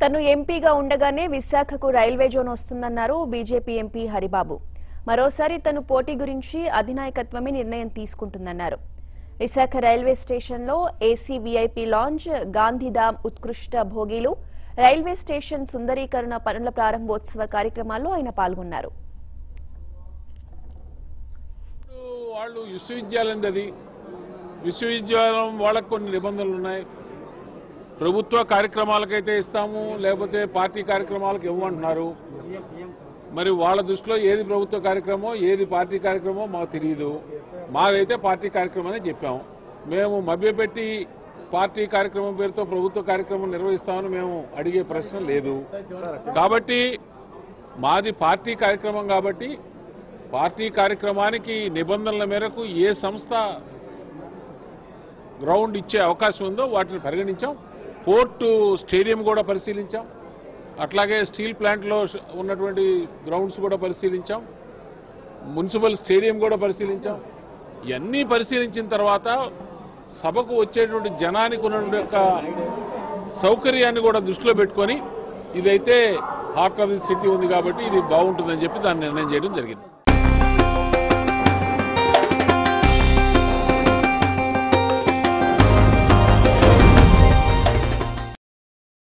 తను ఎంపీగా ఉండగానే విశాఖకు రైల్వే జోన్ వస్తుందన్నారు బీజేపీ ఎంపీ హరిబాబు. మరోసారి తను పోటీ గురించి అధినాయకత్వమే నిర్ణయం తీసుకుంటుందన్నారు. విశాఖ రైల్వే స్టేషన్లో ఏసీ వీఐపీ లాంజ్, గాంధీధామ్ ఉత్కృష్ట భోగిలు, రైల్వే స్టేషన్ సుందరీకరణ పనుల ప్రారంభోత్సవ కార్యక్రమాల్లో ఆయన పాల్గొన్నారు. వాళ్ళు విశ్వవిద్యాలయం వాళ్ళకు కొన్ని నిబంధనలు ఉన్నాయి. ప్రభుత్వ కార్యక్రమాలకైతే ఇస్తాము, లేకపోతే పార్టీ కార్యక్రమాలకు ఇవ్వమంటున్నారు. మరి వాళ్ళ దృష్టిలో ఏది ప్రభుత్వ కార్యక్రమం, ఏది పార్టీ కార్యక్రమం మాకు తెలియదు. మాదైతే పార్టీ కార్యక్రమం అని చెప్పాము. మేము మభ్యపెట్టి పార్టీ కార్యక్రమం పేరుతో ప్రభుత్వ కార్యక్రమం నిర్వహిస్తామని మేము అడిగే ప్రశ్న లేదు. కాబట్టి మాది పార్టీ కార్యక్రమం కాబట్టి పార్టీ కార్యక్రమానికి నిబంధనల మేరకు ఏ సంస్థ గ్రౌండ్ ఇచ్చే అవకాశం ఉందో వాటిని పరిగణించాం. పోర్టు స్టేడియం కూడా పరిశీలించాం, అట్లాగే స్టీల్ ప్లాంట్లో ఉన్నటువంటి గ్రౌండ్స్ కూడా పరిశీలించాం, మున్సిపల్ స్టేడియం కూడా పరిశీలించాం. ఇవన్నీ పరిశీలించిన తర్వాత సభకు వచ్చేటువంటి జనానికి ఉన్నటువంటి యొక్క సౌకర్యాన్ని కూడా దృష్టిలో పెట్టుకొని ఇదైతే హార్ట్ ఆఫ్ ది సిటీ ఉంది కాబట్టి ఇది బాగుంటుందని చెప్పి దాన్ని నిర్ణయం చేయడం జరిగింది.